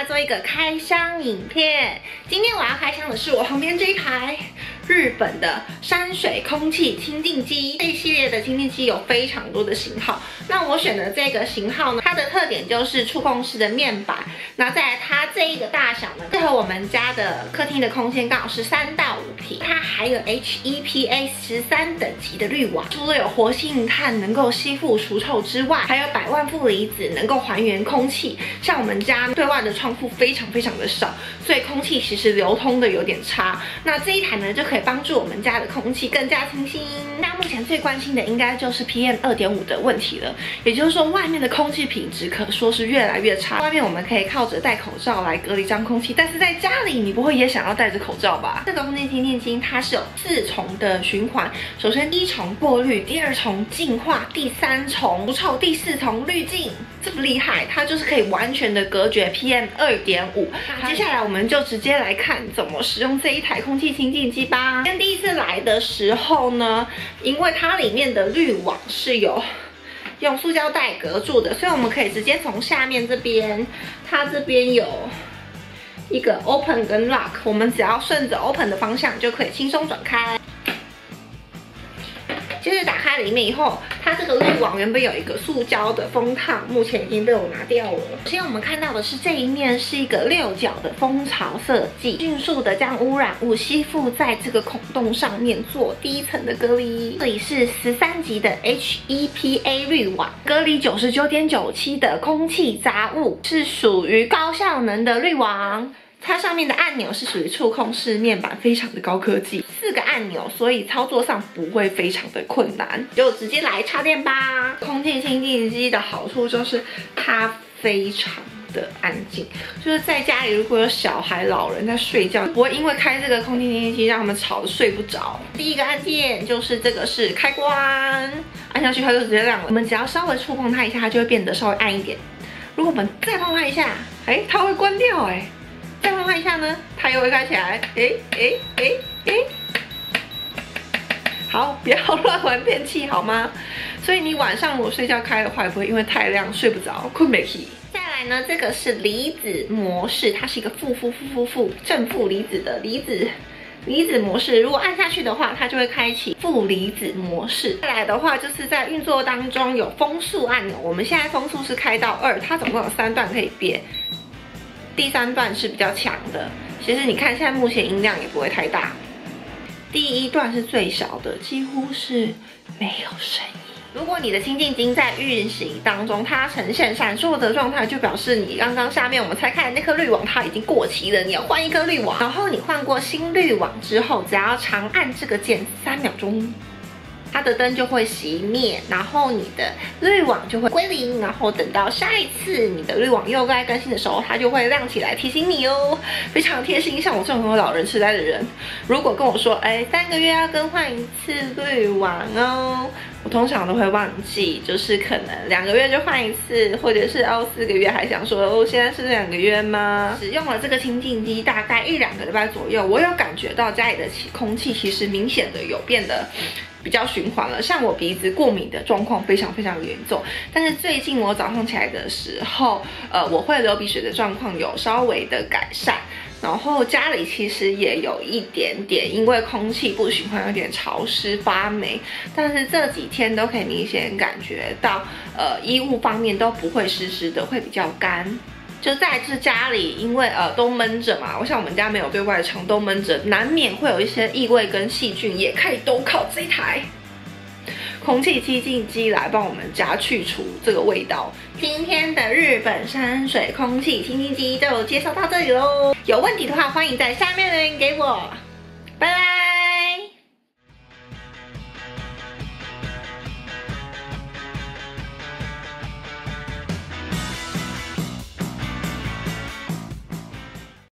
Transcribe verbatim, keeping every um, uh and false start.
家做一个开箱影片。今天我要开箱的是我旁边这一台日本的山水空气清净机。这一系列的清净机有非常多的型号，那我选的这个型号呢，它的特点就是触控式的面板。那再来它这一个大小呢，适合我们家的客厅的空间刚好是三到五平。它还有 H E P A 十三等级的滤网，除了有活性炭能够吸附除臭之外，还有百万负离子能够还原空气。像我们家对外的窗户非常非常的少，所以空气其实流通的有点差。那这一台呢，就可以帮助我们家的空气更加清新。那目前最关心的应该就是 P M 二点五 的问题了，也就是说外面的空气品质可说是越来越差。外面我们可以靠着戴口罩来隔离脏空气，但是在家里你不会也想要戴着口罩吧？这个空气清净机它是有四重的循环，首先第一重过滤，第二重净化，第三重除臭，第四重滤净。这么厉害，它就是可以完全的隔绝 P M 二点五。接下来我们就直接来看怎么使用这一台空气清净机吧。跟第一次来的时候呢，因为它里面的滤网是有用塑胶袋隔住的，所以我们可以直接从下面这边，它这边有一个 open 跟 lock， 我们只要顺着 open 的方向就可以轻松转开。接着打开里面以后，它这个滤网原本有一个塑胶的封套，目前已经被我拿掉了。首先我们看到的是这一面是一个六角的蜂巢设计，迅速的将污染物吸附在这个孔洞上面做第一层的隔离。这里是十三级的 H E P A 滤网，隔离 九十九点九七 的空气杂物，是属于高效能的滤网。它上面的按钮是属于触控式面板，非常的高科技，四个按钮，所以操作上不会非常的困难，就直接来插电吧。空气清净机的好处就是它非常的安静，就是在家里如果有小孩、老人在睡觉，不会因为开这个空气清净机让他们吵得睡不着。第一个按键就是这个是开关，按下去它就直接亮了。我们只要稍微触碰它一下，它就会变得稍微暗一点。如果我们再碰它一下，哎，它会关掉，哎。再碰它一下呢，它又会开起来。哎哎哎哎，好，不要乱玩电器好吗？所以你晚上如果睡觉开的话，也不会因为太亮睡不着，困没起。再来呢，这个是离子模式，它是一个负负负负负正负离子的离子离子模式。如果按下去的话，它就会开启负离子模式。再来的话，就是在运作当中有风速按钮，我们现在风速是开到二，它总共有三段可以变。第三段是比较强的，其实你看现在目前音量也不会太大。第一段是最小的，几乎是没有声音。如果你的清净机在运行当中，它呈现闪烁的状态，就表示你刚刚下面我们拆开的那颗滤网它已经过期了，你要换一颗滤网。然后你换过新滤网之后，只要长按这个键三秒钟。它的灯就会熄灭，然后你的滤网就会归零，然后等到下一次你的滤网又该更新的时候，它就会亮起来提醒你哦，非常贴心。像我这种有老人痴呆的人，如果跟我说，哎，三个月要更换一次滤网哦，我通常都会忘记，就是可能两个月就换一次，或者是哦四个月还想说哦现在是两个月吗？使用了这个清净机大概一两个礼拜左右，我有感觉到家里的空气其实明显的有变得比较循环了。像我鼻子过敏的状况非常非常严重，但是最近我早上起来的时候，呃，我会流鼻水的状况有稍微的改善。然后家里其实也有一点点，因为空气不循环有点潮湿发霉，但是这几天都可以明显感觉到，呃，衣物方面都不会湿湿的，会比较干。就在这家里，因为呃都闷着嘛，我像我们家没有对外的墙，都闷着，难免会有一些异味跟细菌，也可以都靠这台空气清净机来帮我们家去除这个味道。今天的日本山水空气清净机就介绍到这里喽，有问题的话欢迎在下面留言给我。